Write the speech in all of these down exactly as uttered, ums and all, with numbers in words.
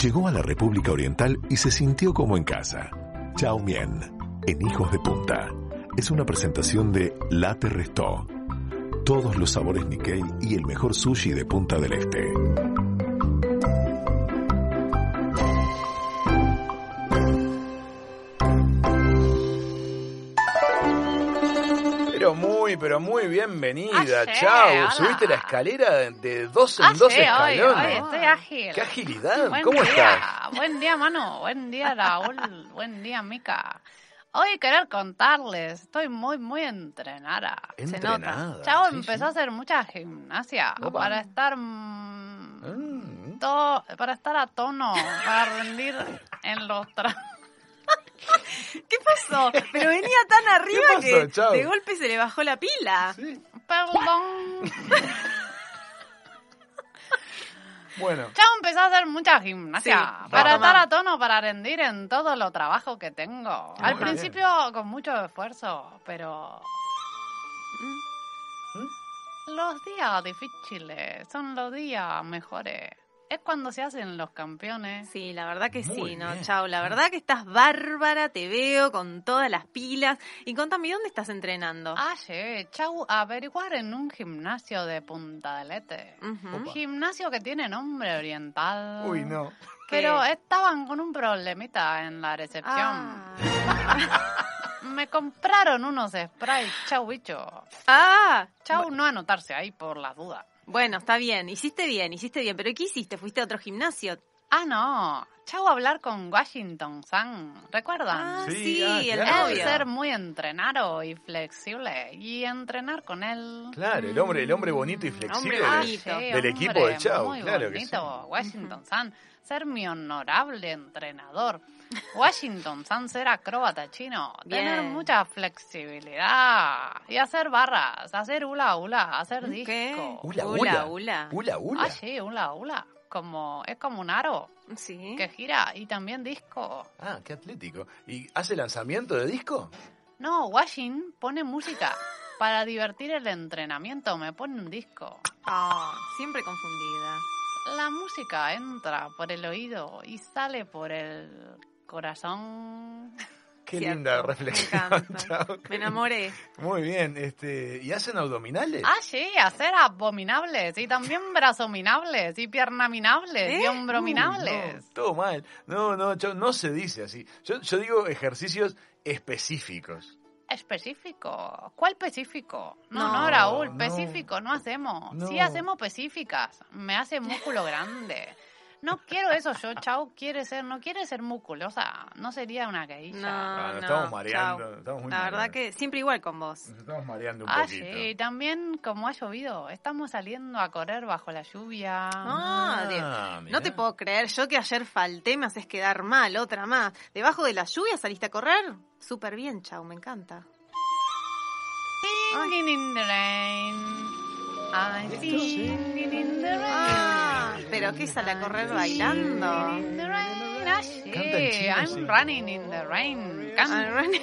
Llegó a la República Oriental y se sintió como en casa. Chow Mien, en Hijos de Punta. Es una presentación de Latte Restó. Todos los sabores Nikkei y el mejor sushi de Punta del Este. Pero muy, pero muy bienvenida, Ah, sí, Chau. hola. Subiste la escalera de dos en Ah, dos sí, hoy, escalones. hoy estoy ágil. ¡Qué agilidad! Buen ¿Cómo día. estás? Buen día, Manu. Buen día, Raúl. Buen día, Mica. Hoy querer contarles, estoy muy, muy entrenada. Entrenada, Se nota. Chavo sí, empezó sí. a hacer mucha gimnasia Opa. para estar mm, Mm. to- para estar a tono, para rendir en los tra... ¿Qué pasó? Pero venía tan arriba pasó, que Chau? de golpe se le bajó la pila. Sí. Perdón. Bueno, Chavo empezó a hacer mucha gimnasia Sí, para toma. estar a tono, para rendir en todo lo trabajo que tengo. Al muy principio con mucho esfuerzo, pero los días difíciles son los días mejores. Es cuando se hacen los campeones. Sí, la verdad que Muy sí, ¿no? bien. Chau, la verdad que estás bárbara, te veo con todas las pilas. Y contame, ¿dónde estás entrenando? Ah, sí, chau, averiguar en un gimnasio de Punta del Este. Ujú. Un gimnasio que tiene nombre oriental. uy, no. Pero ¿Qué? estaban con un problemita en la recepción. Ah. Me compraron unos sprays, chau bicho. Ah, Chau, no anotarse ahí por las dudas. bueno, está bien, hiciste bien, hiciste bien. ¿Pero qué hiciste? ¿Fuiste a otro gimnasio? Ah, no. Chau, hablar con Washington San. ¿Recuerdan? Ah, Sí, sí, ah, el claro. Él novio. ser muy entrenado y flexible. Y entrenar con él. Claro, el hombre, el hombre bonito y flexible Hombre de- bonito. Sí, del equipo hombre, del Chau. muy Claro que sí. bonito, Washington San. Ser mi honorable entrenador. Washington San ser acróbata chino. Bien. Tener mucha flexibilidad. Y hacer barras, hacer hula hula, hacer ¿Qué? disco. Hula, Hula, hula. hula. Hula, hula. Ah, sí, hula hula. Como, es como un aro Sí. que gira y también disco. Ah, qué atlético. ¿Y hace lanzamiento de disco? No, Washington pone música. Para divertir el entrenamiento me pone un disco. Ah, siempre confundida. La música entra por el oído y sale por el corazón. Qué Cierto, linda me reflexión, encanta. Chau. Me enamoré. Muy bien, este, ¿y hacen abdominales? Ah, sí, hacer abominables y también brazominables y piernaminables y ¿Eh? hombrominables. Uh, no, todo mal. No, no, Chau, no se dice así. Yo, yo digo ejercicios específicos. Específico. ¿Cuál específico? No, No, no, Raúl, no. específico no hacemos. No. Sí hacemos específicas. Me hace músculo grande. No quiero eso yo, Chau, quiere ser, no quiere ser musculosa. No sería una geisha. No, Ah, nos no, estamos mareando, chau. estamos muy La verdad mareados. que siempre igual con vos. Nos estamos mareando un Ah, poquito. sí, también como ha llovido, estamos saliendo a correr bajo la lluvia. Ah, Ah, Dios. mirá. No te puedo creer, yo que ayer falté me haces quedar mal, otra más. ¿Debajo de la lluvia saliste a correr? Súper bien, chau, me encanta. Singing in the rain. I'm singing in the rain. Ah, pero ¿qué sale a correr bailando? In the rain. Ah, sí, Canta en chino, I'm sí. running in the rain. Can- Ah, Ren-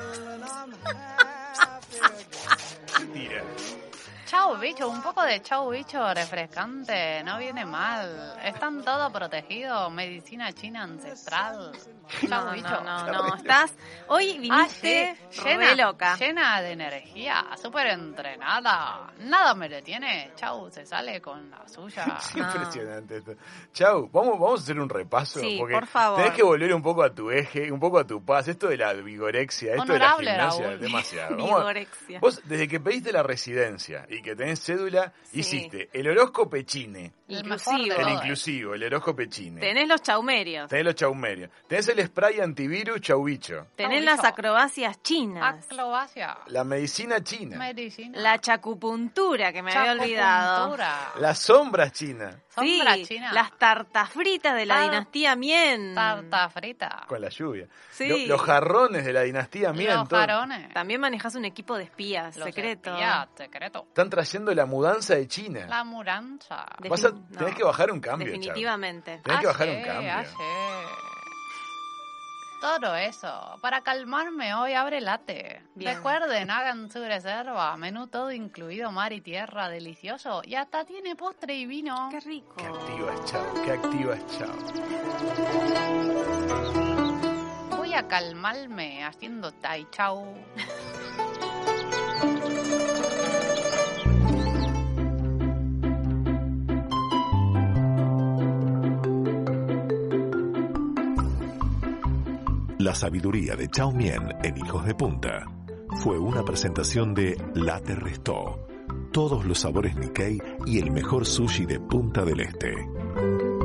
Tira. Chau bicho, un poco de chau bicho refrescante, no viene mal. Están todos protegidos, medicina china ancestral. Chau No, bicho. no, no, no, estás... Hoy Ah, viniste sí, re llena, loca. llena de energía, súper entrenada. Nada me detiene. Chau, se sale con la suya. Es impresionante esto. Chau, vamos, vamos a hacer un repaso. Sí, porque por favor. Tenés que volver un poco a tu eje, un poco a tu paz. Esto de la vigorexia, esto Honorable, de la gimnasia, Raúl. demasiado. Vamos a- Vigorexia. Vos, desde que pediste la residencia y que tenés cédula, Sí. hiciste el horóscopo chine, El mejor de Inclusivo. el todo. inclusivo, el horóscopo chine. Tenés los chaumerios. Tenés los chaumerios. Tenés el spray antivirus chaubicho. Tenés Chau, las bicho. acrobacias chinas. Acrobacia. La medicina china. Medicina. La chacupuntura, que me había olvidado. Chacupuntura. Las sombras chinas. Sombra Sí, china. las tartas fritas de la Tar- dinastía Mien. Tarta frita. Con la lluvia. Sí. Lo- los jarrones de la dinastía Mien. Los todo- jarones. También manejas un equipo de espías, Los secreto. espías, secreto. Están trayendo la mudanza de China. La muranza. De- Vas a- Defin- tenés no. que bajar un cambio, Chau. Definitivamente. Tenés que Ah, bajar sí, un cambio. ah, sí. Todo eso. Para calmarme hoy, abre late. Bien. Recuerden, hagan su reserva. Menú todo incluido, mar y tierra, delicioso. Y hasta tiene postre y vino. Qué rico. Qué activa es Chao, qué activa es Chao. Voy a calmarme haciendo tai chau. La sabiduría de Chao Mien en Hijos de Punta fue una presentación de Latte Restò, todos los sabores Nikkei y el mejor sushi de Punta del Este.